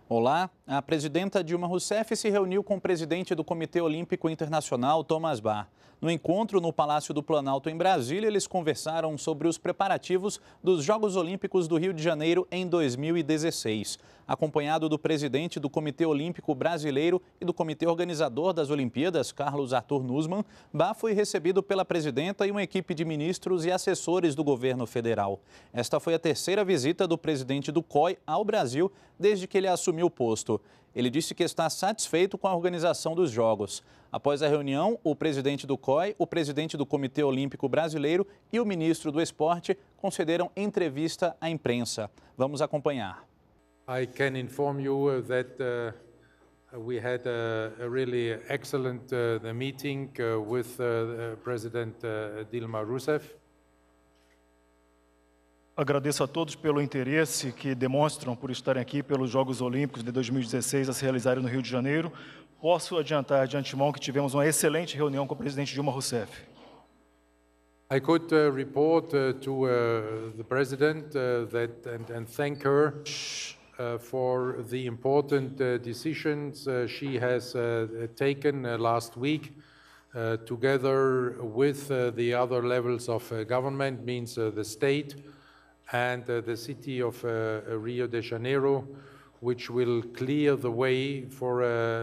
Olá, a presidenta Dilma Rousseff se reuniu com o presidente do Comitê Olímpico Internacional, Thomas Bach. No encontro no Palácio do Planalto, em Brasília, eles conversaram sobre os preparativos dos Jogos Olímpicos do Rio de Janeiro em 2016. Acompanhado do presidente do Comitê Olímpico Brasileiro e do Comitê Organizador das Olimpíadas, Carlos Arthur Nussmann, Bach foi recebido pela presidenta e uma equipe de ministros e assessores do governo federal. Esta foi a terceira visita do presidente do COI ao Brasil desde que ele assumiu o posto. Ele disse que está satisfeito com a organização dos Jogos. Após a reunião, o presidente do COI, o presidente do Comitê Olímpico Brasileiro e o ministro do Esporte concederam entrevista à imprensa. Vamos acompanhar. I can inform you that we had a really excellent meeting with President Dilma Rousseff. Agradeço a todos pelo interesse que demonstram por estarem aqui pelos Jogos Olímpicos de 2016 a se realizarem no Rio de Janeiro. Posso adiantar de antemão que tivemos uma excelente reunião com o presidente Dilma Rousseff. I could report to the President and thank her for the important decisions she has taken last week together with the other levels of government, means the state and the city of Rio de Janeiro, which will clear the way for a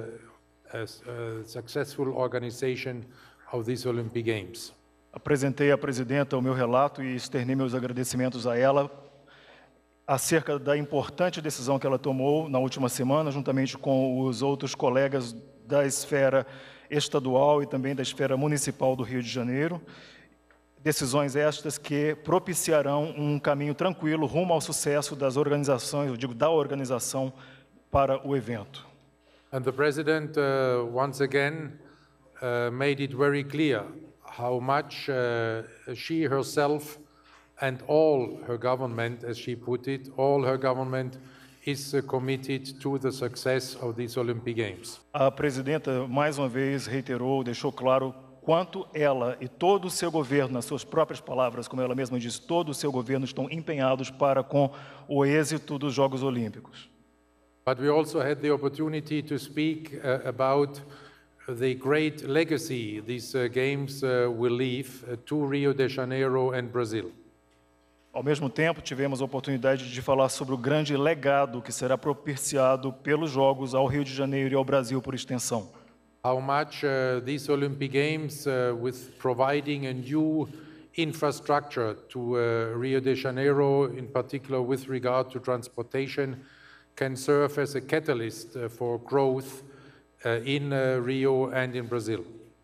successful organization of these Olympic Games. Apresentei à presidenta o meu relato e externei meus agradecimentos a ela acerca da importante decisão que ela tomou na última semana, juntamente com os outros colegas da esfera estadual e também da esfera municipal do Rio de Janeiro. Decisões estas que propiciarão um caminho tranquilo rumo ao sucesso das organizações, eu digo, da organização para o evento. And the President once again made it very clear how much she herself and all her government, as she put it, all her government is committed to the success of these Olympic Games. A presidenta mais uma vez reiterou, deixou claro quanto ela e todo o seu governo, nas suas próprias palavras, como ela mesma disse, todo o seu governo estão empenhados para com o êxito dos Jogos Olímpicos. But we also had the opportunity to speak about the great legacy these games will leave to Rio de Janeiro and Brazil. Ao mesmo tempo, tivemos a oportunidade de falar sobre o grande legado que será propiciado pelos Jogos ao Rio de Janeiro e ao Brasil por extensão. How much these Olympic Games, with providing a new infrastructure to Rio de Janeiro, in particular with regard to transportation, can serve as a catalyst for growth in Rio and in Brazil.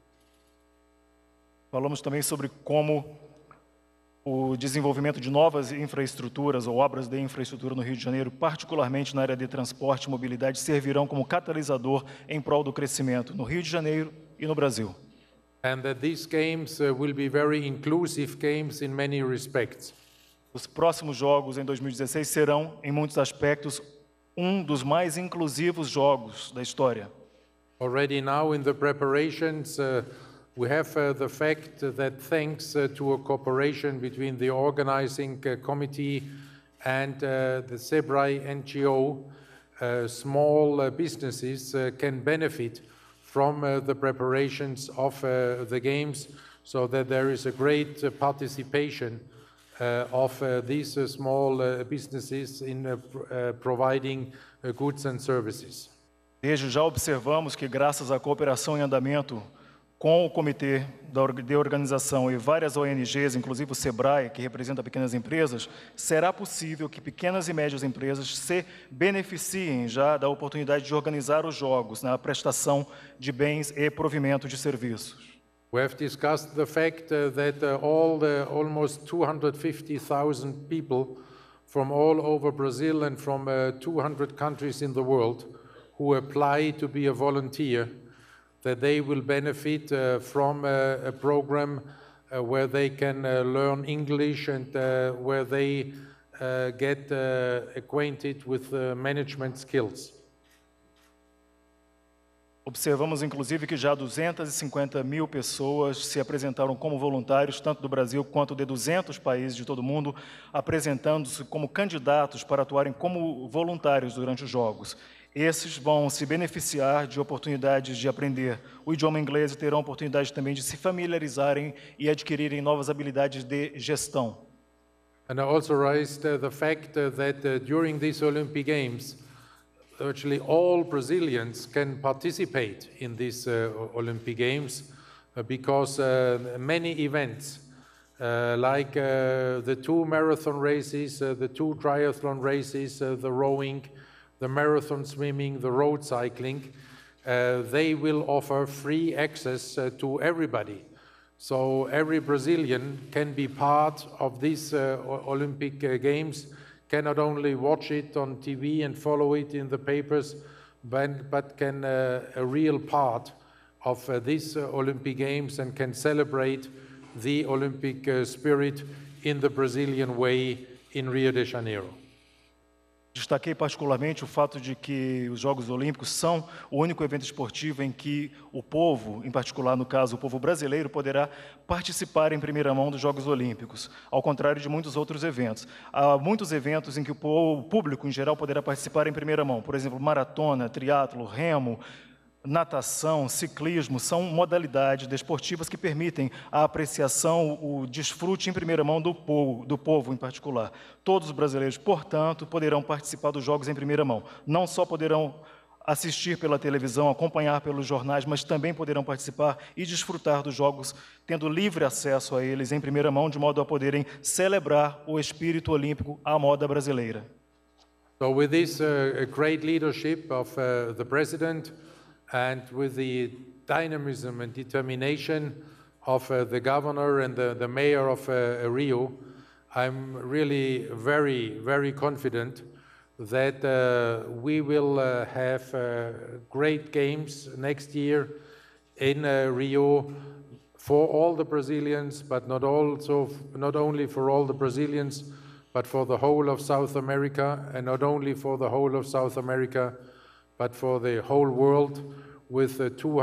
Falamos também sobre como o desenvolvimento de novas infraestruturas ou obras de infraestrutura no Rio de Janeiro, particularmente na área de transporte e mobilidade, servirão como catalisador em prol do crescimento no Rio de Janeiro e no Brasil. And that these games will be very inclusive games in many respects. Os próximos Jogos em 2016 serão, em muitos aspectos, um dos mais inclusivos Jogos da história. Already now in the preparations, we have the fact that thanks to a cooperation between the organizing committee and the SEBRAE NGO, small businesses can benefit from the preparations of the games, so that there is a great participation of these small businesses in providing goods and services. Desde já observamos que, graças à cooperação em andamento com o Comitê de Organização e várias ONGs, inclusive o SEBRAE, que representa pequenas empresas, será possível que pequenas e médias empresas se beneficiem já da oportunidade de organizar os Jogos na prestação de bens e provimento de serviços. We have discussed the fact that all the almost 250,000 people from all over Brazil and from 200 countries in the world who apply to be a volunteer, that they will benefit from a program where they can learn English and where they get acquainted with management skills. Observamos, inclusive, que já 250 mil pessoas se apresentaram como voluntários, tanto do Brasil quanto de 200 países de todo o mundo, apresentando-se como candidatos para atuarem como voluntários durante os Jogos. Esses vão se beneficiar de oportunidades de aprender o idioma inglês e terão oportunidade também de se familiarizarem e adquirirem novas habilidades de gestão. And I also raised the fact that during these Olympic Games, virtually all Brazilians can participate in these Olympic Games because many events, like the 2 marathon races, the 2 triathlon races, the rowing, the marathon swimming, the road cycling, they will offer free access to everybody. So every Brazilian can be part of these Olympic Games, can not only watch it on TV and follow it in the papers, but can a real part of these Olympic Games and can celebrate the Olympic spirit in the Brazilian way in Rio de Janeiro. Destaquei particularmente o fato de que os Jogos Olímpicos são o único evento esportivo em que o povo, em particular no caso o povo brasileiro, poderá participar em primeira mão dos Jogos Olímpicos, ao contrário de muitos outros eventos. Há muitos eventos em que o público em geral poderá participar em primeira mão, por exemplo, maratona, triatlo, remo, natação, ciclismo, são modalidades desportivas que permitem a apreciação, o desfrute em primeira mão do povo em particular. Todos os brasileiros, portanto, poderão participar dos Jogos em primeira mão. Não só poderão assistir pela televisão, acompanhar pelos jornais, mas também poderão participar e desfrutar dos Jogos, tendo livre acesso a eles em primeira mão, de modo a poderem celebrar o espírito olímpico à moda brasileira. So with this great leadership of the President, and with the dynamism and determination of the governor and the mayor of Rio, I'm really very, very confident that we will have great games next year in Rio for all the Brazilians, but not only for all the Brazilians, but for the whole of South America, and not only for the whole of South America, but for the whole world, with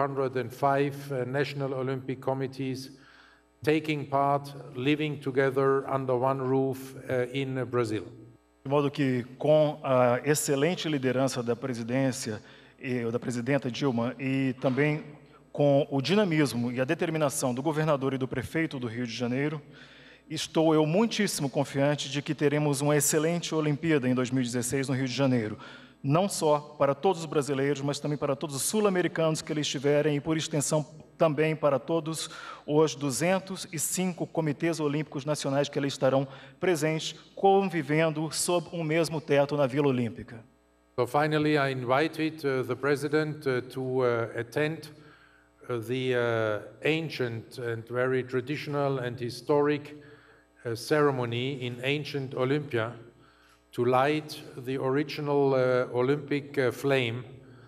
205 national Olympic committees taking part, living together under one roof in Brazil. De modo que, com a excelente liderança da presidência, da presidenta Dilma, e também com o dinamismo e a determinação do governador e do prefeito do Rio de Janeiro, estou eu muitíssimo confiante de que teremos uma excelente Olimpíada em 2016 no Rio de Janeiro. Não só para todos os brasileiros, mas também para todos os sul-americanos que ali estiverem e, por extensão, também para todos os 205 comitês olímpicos nacionais que ali estarão presentes, convivendo sob um mesmo teto na Vila Olímpica. So finally, I invited the President to attend the ancient and very traditional and historic ceremony in ancient Olympia, to light the original Olympic flame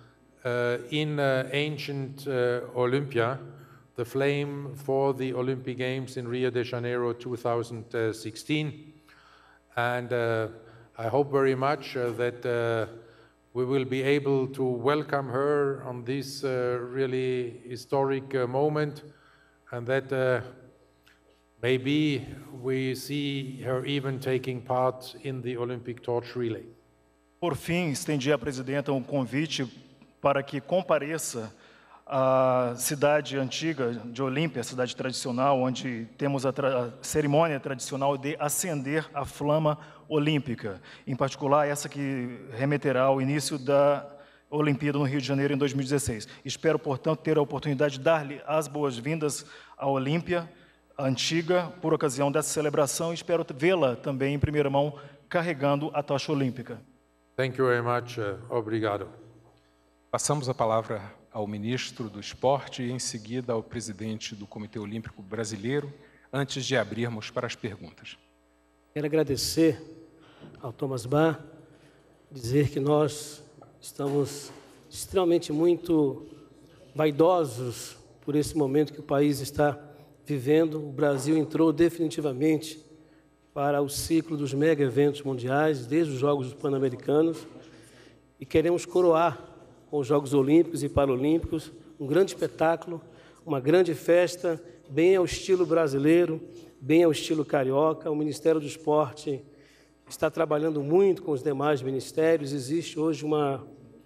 in ancient Olympia, the flame for the Olympic Games in Rio de Janeiro 2016. And I hope very much that we will be able to welcome her on this really historic moment, and that maybe we see her even taking part in the Olympic torch relay. Por fim, estendi à presidenta um convite para que compareça à cidade antiga de Olímpia, a cidade tradicional, onde temos a cerimônia tradicional de acender a flama olímpica, em particular essa que remeterá ao início da Olimpíada no Rio de Janeiro em 2016. Espero, portanto, ter a oportunidade de dar-lhe as boas-vindas à Olímpia antiga por ocasião dessa celebração e espero vê-la também em primeira mão carregando a tocha olímpica. Thank you very much. Obrigado. Passamos a palavra ao ministro do Esporte e em seguida ao presidente do Comitê Olímpico Brasileiro, antes de abrirmos para as perguntas. Quero agradecer ao Thomas Bach, dizer que nós estamos extremamente muito vaidosos por esse momento que o país está vivendo. O Brasil entrou definitivamente para o ciclo dos mega eventos mundiais, desde os Jogos Pan-Americanos, e queremos coroar com os Jogos Olímpicos e Paralímpicos um grande espetáculo, uma grande festa, bem ao estilo brasileiro, bem ao estilo carioca. O Ministério do Esporte está trabalhando muito com os demais ministérios. Existe hoje uma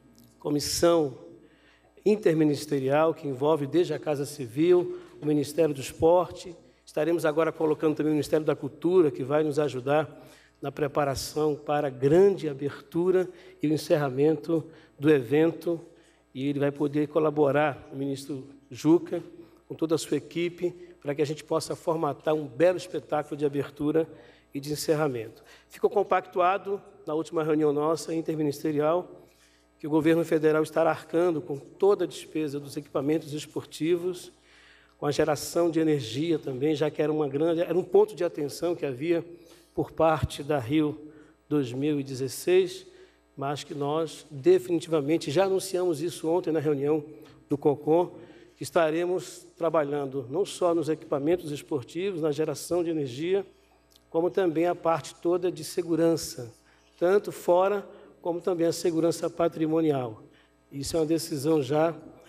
comissão interministerial que envolve desde a Casa Civil, o Ministério do Esporte. Estaremos agora colocando também o Ministério da Cultura, que vai nos ajudar na preparação para a grande abertura e o encerramento do evento. E ele vai poder colaborar, o ministro Juca, com toda a sua equipe, para que a gente possa formatar um belo espetáculo de abertura e de encerramento. Ficou compactuado, na última reunião nossa, interministerial, que o governo federal estará arcando com toda a despesa dos equipamentos esportivos, com a geração de energia também, já que era um ponto de atenção que havia por parte da Rio 2016, mas que nós definitivamente já anunciamos isso ontem na reunião do CONCON, que estaremos trabalhando não só nos equipamentos esportivos, na geração de energia, como também a parte toda de segurança, tanto fora como também a segurança patrimonial. Isso é uma decisão já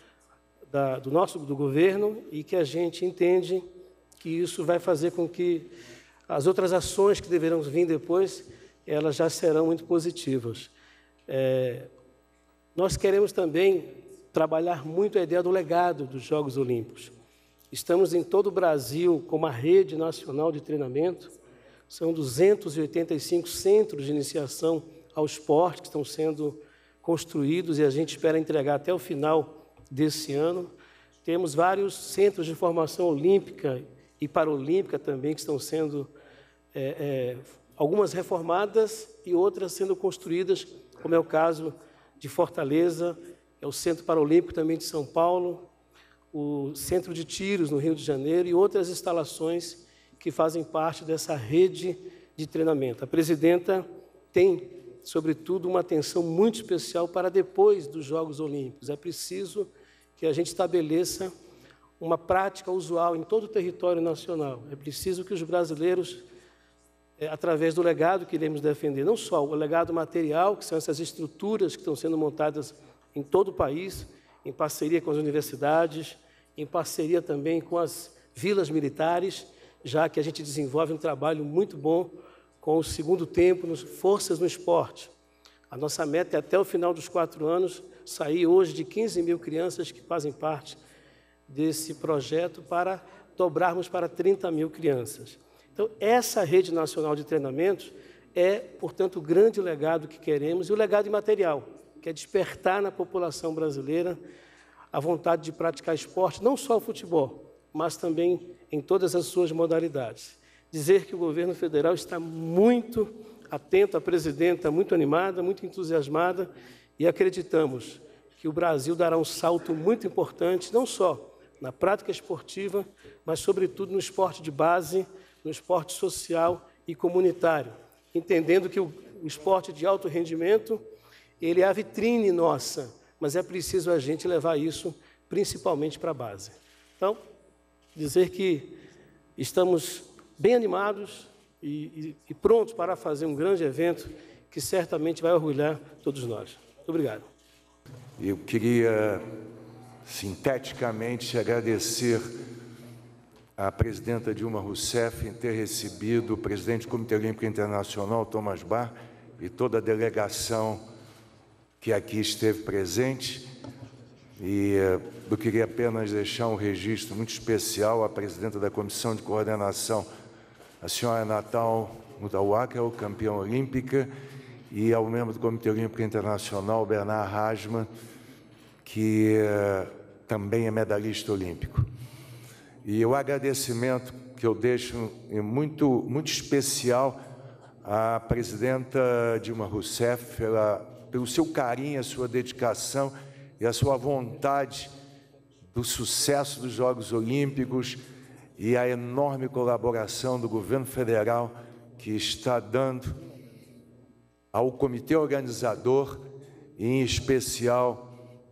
do governo e que a gente entende que isso vai fazer com que as outras ações que deverão vir depois, elas já serão muito positivas. Nós queremos também trabalhar muito a ideia do legado dos Jogos Olímpicos. Estamos em todo o Brasil com uma rede nacional de treinamento, são 285 centros de iniciação ao esporte que estão sendo construídos e a gente espera entregar até o final desse ano. Temos vários centros de formação olímpica e paralímpica também que estão sendo, algumas reformadas e outras sendo construídas, como é o caso de Fortaleza, é o Centro Paralímpico também de São Paulo, o Centro de Tiros no Rio de Janeiro e outras instalações que fazem parte dessa rede de treinamento. A presidenta tem, sobretudo, uma atenção muito especial para depois dos Jogos Olímpicos. É preciso que a gente estabeleça uma prática usual em todo o território nacional. É preciso que os brasileiros, através do legado que iremos defender, não só o legado material, que são essas estruturas que estão sendo montadas em todo o país, em parceria com as universidades, em parceria também com as vilas militares, já que a gente desenvolve um trabalho muito bom com o segundo tempo, Forças no Esporte. A nossa meta é, até o final dos 4 anos, sair hoje de 15 mil crianças que fazem parte desse projeto para dobrarmos para 30 mil crianças. Então, essa rede nacional de treinamentos é, portanto, o grande legado que queremos, e o legado imaterial, que é despertar na população brasileira a vontade de praticar esporte, não só o futebol, mas também em todas as suas modalidades. Dizer que o governo federal está muito atento, a presidenta muito animada, muito entusiasmada, e acreditamos que o Brasil dará um salto muito importante, não só na prática esportiva, mas, sobretudo, no esporte de base, no esporte social e comunitário, entendendo que o esporte de alto rendimento, ele é a vitrine nossa, mas é preciso a gente levar isso principalmente para a base. Então, dizer que estamos bem animados e prontos para fazer um grande evento que certamente vai orgulhar todos nós. Muito obrigado. Eu queria, sinteticamente, agradecer à presidenta Dilma Rousseff em ter recebido o presidente do Comitê Olímpico Internacional, Thomas Bach, e toda a delegação que aqui esteve presente. E eu queria apenas deixar um registro muito especial à presidenta da Comissão de Coordenação, a senhora Natal Mutawakil, campeã olímpica, e ao membro do Comitê Olímpico Internacional, Bernard Hasman, que também é medalhista olímpico. E o agradecimento que eu deixo é muito especial à presidenta Dilma Rousseff pelo seu carinho, a sua dedicação e a sua vontade do sucesso dos Jogos Olímpicos e a enorme colaboração do governo federal que está dando ao comitê organizador, e em especial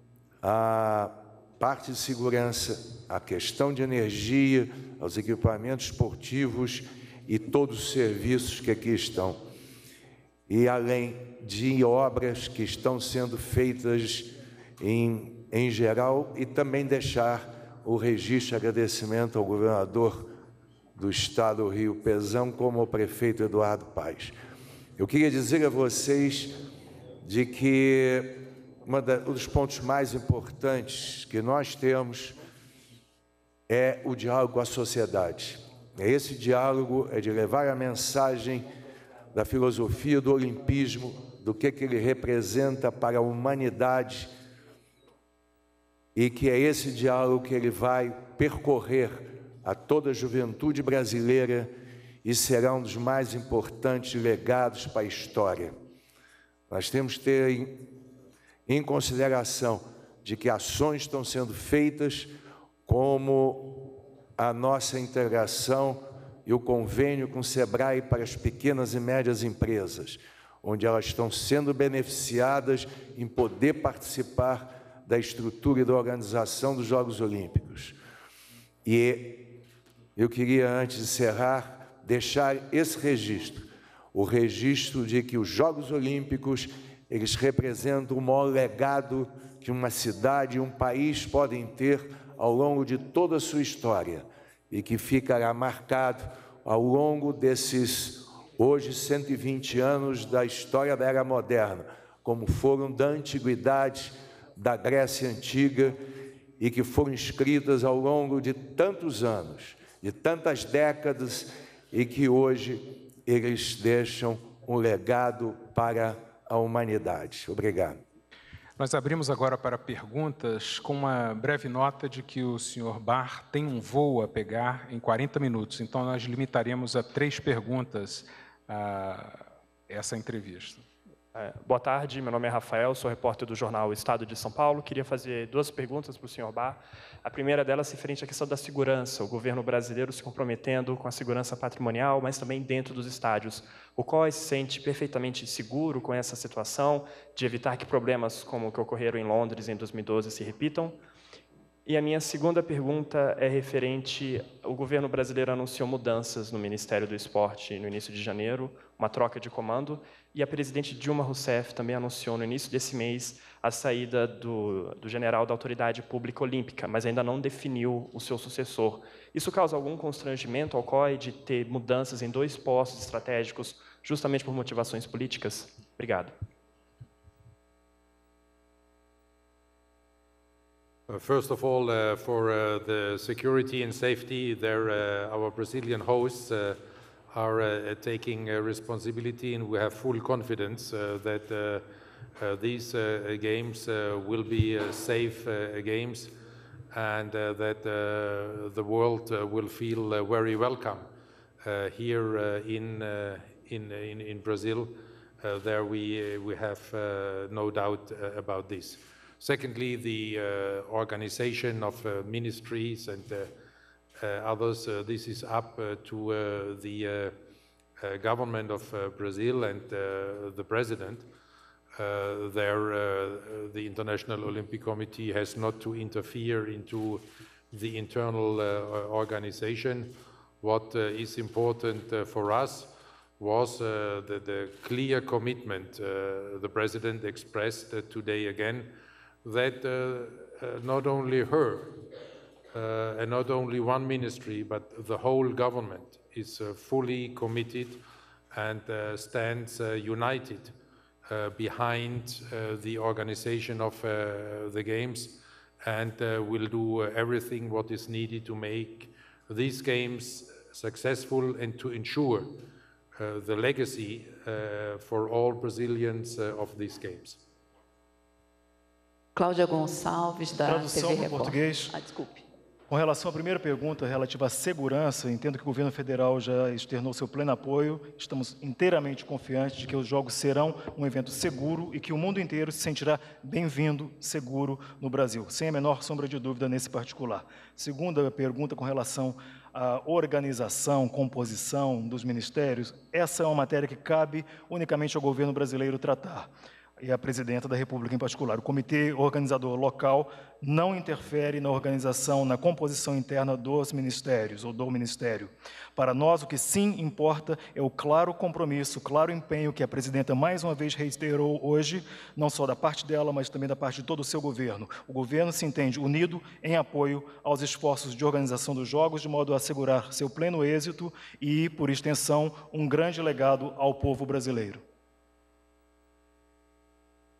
a parte de segurança, a questão de energia, aos equipamentos esportivos e todos os serviços que aqui estão. E além de obras que estão sendo feitas em geral, e também deixar o registro de agradecimento ao governador do estado do Rio, Pezão, como ao prefeito Eduardo Paes. Eu queria dizer a vocês de que um dos pontos mais importantes que nós temos é o diálogo com a sociedade. Esse diálogo é de levar a mensagem da filosofia do olimpismo, do que ele representa para a humanidade, e que é esse diálogo que ele vai percorrer a toda a juventude brasileira e será um dos mais importantes legados para a história. Nós temos que ter em consideração de que ações estão sendo feitas, como a nossa integração e o convênio com o SEBRAE para as pequenas e médias empresas, onde elas estão sendo beneficiadas em poder participar da estrutura e da organização dos Jogos Olímpicos. E eu queria, antes de encerrar, deixar esse registro, o registro de que os Jogos Olímpicos, eles representam o maior legado que uma cidade e um país podem ter ao longo de toda a sua história, e que ficará marcado ao longo desses, hoje, 120 anos da história da Era Moderna, como foram da Antiguidade, da Grécia Antiga, e que foram escritas ao longo de tantos anos, de tantas décadas, e que hoje eles deixam um legado para a humanidade. Obrigado. Nós abrimos agora para perguntas com uma breve nota de que o senhor Barr tem um voo a pegar em 40 minutos, então nós limitaremos a 3 perguntas a essa entrevista. Boa tarde, meu nome é Rafael, sou repórter do jornal Estado de São Paulo. Queria fazer 2 perguntas para o senhor Barr. A primeira delas se referente à questão da segurança, o governo brasileiro se comprometendo com a segurança patrimonial, mas também dentro dos estádios. O COI se sente perfeitamente seguro com essa situação, de evitar que problemas como o que ocorreram em Londres em 2012 se repitam? E a minha segunda pergunta é referente, o governo brasileiro anunciou mudanças no Ministério do Esporte no início de janeiro, uma troca de comando, e a presidente Dilma Rousseff também anunciou no início desse mês a saída do general da Autoridade Pública Olímpica, mas ainda não definiu o seu sucessor. Isso causa algum constrangimento ao COI de ter mudanças em 2 postos estratégicos, justamente por motivações políticas? Obrigado. First of all, for the security and safety, our Brazilian hosts are taking responsibility, and we have full confidence that these games will be safe games, and that the world will feel very welcome here in Brazil. There we have no doubt about this. Secondly, the organization of ministries and others, this is up to the government of Brazil and the president. The International Olympic Committee has not to interfere into the internal organization. What is important for us was the clear commitment the president expressed today again, that not only her and not only one ministry, but the whole government is fully committed and stands united behind the organization of the Games, and will do everything what is needed to make these Games successful and to ensure the legacy for all Brazilians of these Games. Cláudia Gonçalves, da Tradução TV para Record. português. Desculpe. Com relação à primeira pergunta relativa à segurança, entendo que o governo federal já externou seu pleno apoio. Estamos inteiramente confiantes de que os Jogos serão um evento seguro e que o mundo inteiro se sentirá bem-vindo, seguro no Brasil, sem a menor sombra de dúvida nesse particular. Segunda pergunta com relação à organização, composição dos ministérios, essa é uma matéria que cabe unicamente ao governo brasileiro tratar, e a presidenta da República em particular. O comitê organizador local não interfere na organização, na composição interna dos ministérios ou do ministério. Para nós, o que sim importa é o claro compromisso, claro empenho que a presidenta mais uma vez reiterou hoje, não só da parte dela, mas também da parte de todo o seu governo. O governo se entende unido em apoio aos esforços de organização dos Jogos, de modo a assegurar seu pleno êxito e, por extensão, um grande legado ao povo brasileiro.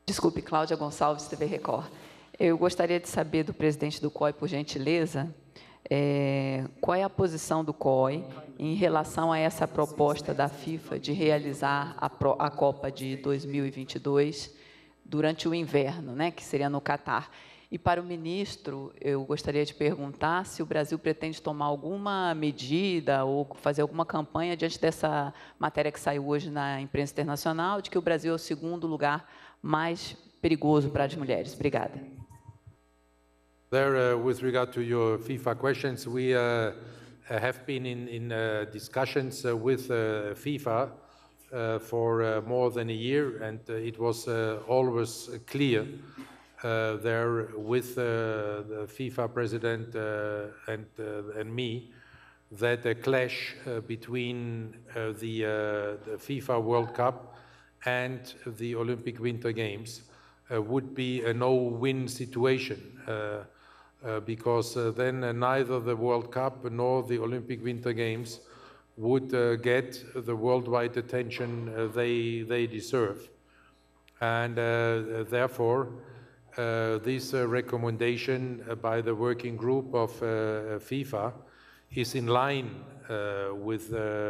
Desculpe, Cláudia Gonçalves, TV Record. Eu gostaria de saber do presidente do COI, por gentileza, qual é a posição do COI em relação a essa proposta da FIFA de realizar a Copa de 2022 durante o inverno, né, que seria no Catar. E para o ministro, eu gostaria de perguntar se o Brasil pretende tomar alguma medida ou fazer alguma campanha diante dessa matéria que saiu hoje na imprensa internacional, de que o Brasil é o segundo lugar mais perigoso para as mulheres. Obrigada. There, with regard to your FIFA questions, we have been in discussions with FIFA for more than a year, and it was always clear there with the FIFA president and me that a clash between the FIFA World Cup and the Olympic Winter Games would be a no-win situation because then neither the World Cup nor the Olympic Winter Games would get the worldwide attention they deserve. And therefore, this recommendation by the working group of FIFA is in line with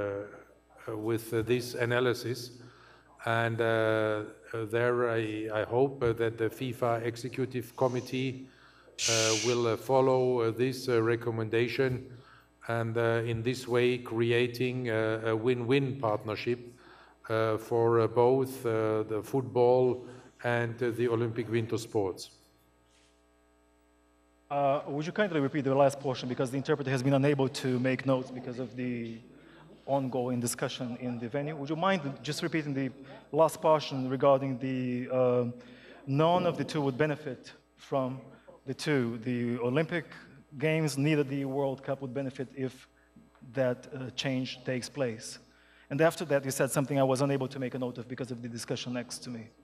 this analysis. And there I hope that the FIFA Executive Committee will follow this recommendation and in this way creating a win-win partnership for both the football and the Olympic winter sports. Would you kindly repeat the last portion because the interpreter has been unable to make notes because of the ongoing discussion in the venue? Would you mind just repeating the last portion regarding the none of the two would benefit from the Olympic Games, neither the World Cup would benefit if that change takes place. And after that, you said something I was unable to make a note of because of the discussion next to me.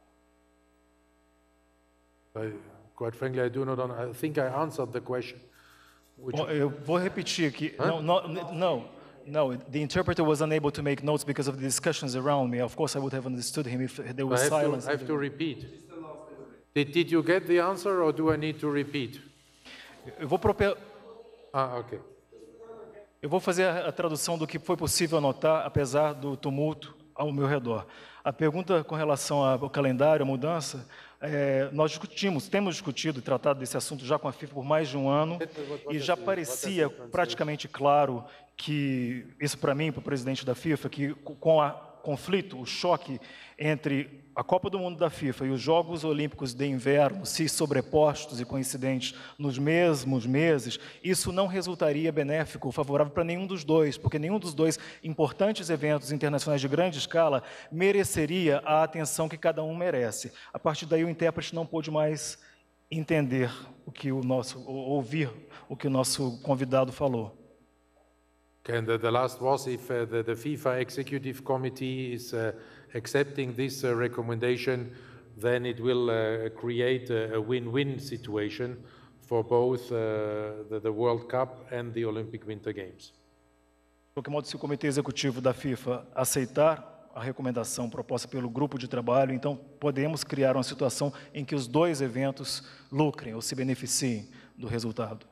Quite frankly, I do not. I think I answered the question. Eu vou repetir aqui. No, the interpreter was unable to make notes because of the discussions around me. Of course, I would have understood him if there was silence. I have to repeat. Did you get the answer, or do I need to repeat? Okay. Eu vou fazer a tradução do que foi possível anotar, apesar do tumulto ao meu redor. A pergunta com relação ao calendário, a mudança, nós temos discutido e tratado desse assunto já com a FIFA por mais de um ano, e já parecia praticamente claro que, isso para mim, para o presidente da FIFA, que com o conflito, o choque entre a Copa do Mundo da FIFA e os Jogos Olímpicos de Inverno, se sobrepostos e coincidentes nos mesmos meses, isso não resultaria benéfico ou favorável para nenhum dos dois, porque nenhum dos dois importantes eventos internacionais de grande escala mereceria a atenção que cada um merece. A partir daí, o intérprete não pôde mais entender ouvir o que o nosso convidado falou. And the last was if the FIFA Executive Committee is accepting this recommendation, then it will create a win-win situation for both the World Cup and the Olympic Winter Games. De qualquer modo, se o Comitê Executivo da FIFA aceitar a recomendação proposta pelo grupo de trabalho, então podemos criar uma situação em que os dois eventos lucrem ou se beneficiem do resultado.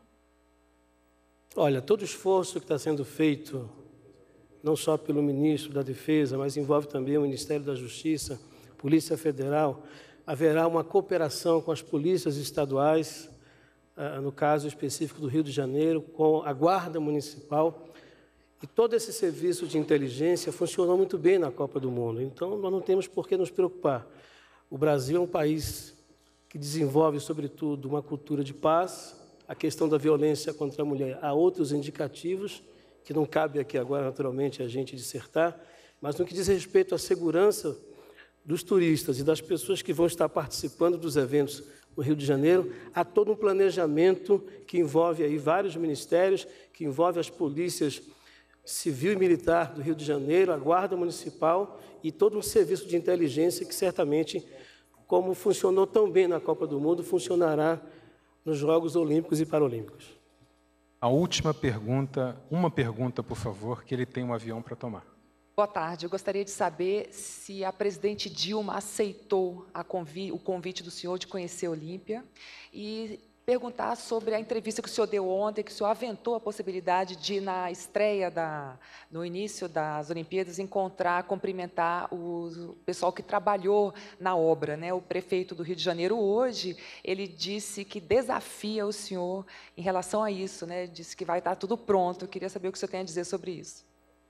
Olha, todo esforço que está sendo feito, não só pelo ministro da Defesa, mas envolve também o Ministério da Justiça, Polícia Federal, haverá uma cooperação com as polícias estaduais, no caso específico do Rio de Janeiro, com a Guarda Municipal, e todo esse serviço de inteligência funcionou muito bem na Copa do Mundo, então nós não temos por que nos preocupar. O Brasil é um país que desenvolve, sobretudo, uma cultura de paz. A questão da violência contra a mulher, há outros indicativos, que não cabe aqui agora, naturalmente, a gente dissertar, mas no que diz respeito à segurança dos turistas e das pessoas que vão estar participando dos eventos no Rio de Janeiro, há todo um planejamento que envolve aí vários ministérios, que envolve as polícias civil e militar do Rio de Janeiro, a Guarda Municipal e todo um serviço de inteligência que certamente, como funcionou tão bem na Copa do Mundo, funcionará nos Jogos Olímpicos e Paralímpicos. A última pergunta, uma pergunta, por favor, que ele tem um avião para tomar. Boa tarde. Eu gostaria de saber se a presidente Dilma aceitou o convite do senhor de conhecer a Olímpia e perguntar sobre a entrevista que o senhor deu ontem, que o senhor aventou a possibilidade de, na estreia, no início das Olimpíadas, cumprimentar o pessoal que trabalhou na obra, né? O prefeito do Rio de Janeiro, hoje, ele disse que desafia o senhor em relação a isso, né? Disse que vai estar tudo pronto. Eu queria saber o que o senhor tem a dizer sobre isso.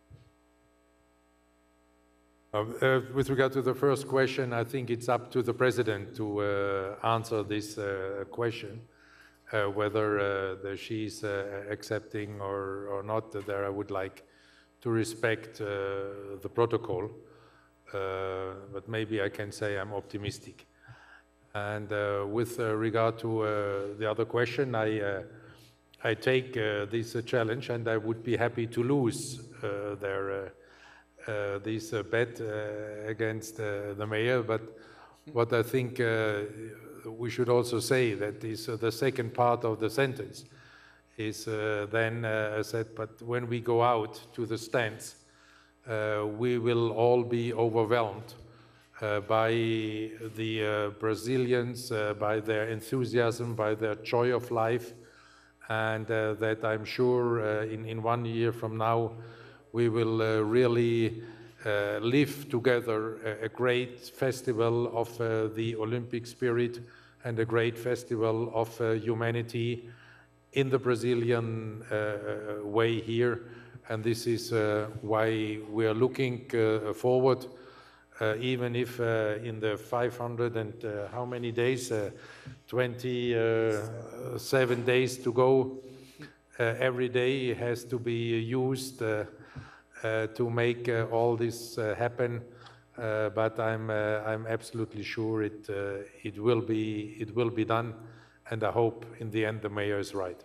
With regard to the first question, I think it's up to the President to answer this question. Whether she's accepting or not, there I would like to respect the protocol, but maybe I can say I'm optimistic. And with regard to the other question, I take this challenge, and I would be happy to lose this bet against the mayor, but what I think we should also say that is the second part of the sentence is then said, but when we go out to the stands, we will all be overwhelmed by the Brazilians, by their enthusiasm, by their joy of life, and that I'm sure in 1 year from now, we will really live together a great festival of the Olympic spirit and a great festival of humanity in the Brazilian way here. And this is why we are looking forward, even if in the 500 and how many days, 27 days to go, every day has to be used to make all this happen, but I'm absolutely sure it will be done, and I hope in the end the mayor is right.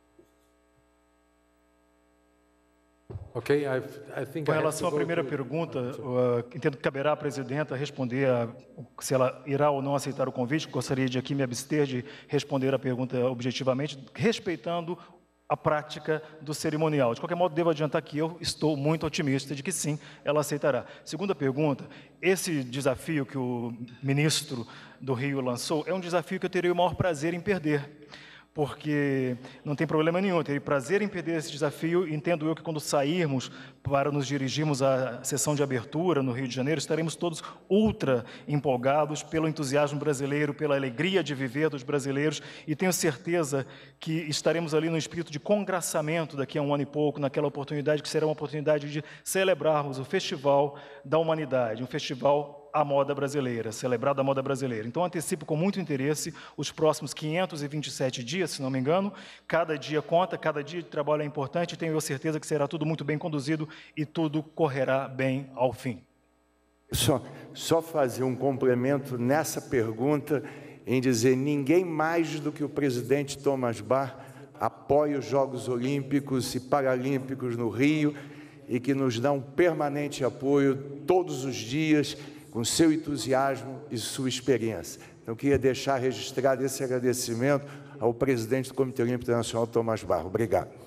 Okay, I think. Com relação à primeira pergunta, entendo que caberá à presidenta responder se ela irá ou não aceitar o convite. Gostaria de aqui me abster de responder a pergunta objetivamente, respeitando a prática do cerimonial. De qualquer modo, devo adiantar que eu estou muito otimista de que sim, ela aceitará. Segunda pergunta, esse desafio que o ministro do Rio lançou é um desafio que eu terei o maior prazer em perder, porque não tem problema nenhum, eu terei prazer em perder esse desafio. Entendo eu que quando sairmos para nos dirigirmos à sessão de abertura no Rio de Janeiro, estaremos todos ultra empolgados pelo entusiasmo brasileiro, pela alegria de viver dos brasileiros, e tenho certeza que estaremos ali no espírito de congraçamento daqui a 1 ano e pouco, naquela oportunidade que será uma oportunidade de celebrarmos o Festival da Humanidade, um festival à moda brasileira, celebrado à moda brasileira. Então, antecipo com muito interesse os próximos 527 dias, se não me engano. Cada dia conta, cada dia de trabalho é importante, e tenho eu certeza que será tudo muito bem conduzido e tudo correrá bem ao fim. Só fazer um complemento nessa pergunta, em dizer, ninguém mais do que o presidente Thomas Bach apoia os Jogos Olímpicos e Paralímpicos no Rio e que nos dá um permanente apoio todos os dias, com seu entusiasmo e sua experiência. Então, eu queria deixar registrado esse agradecimento ao presidente do Comitê Olímpico Internacional, Thomas Bach. Obrigado.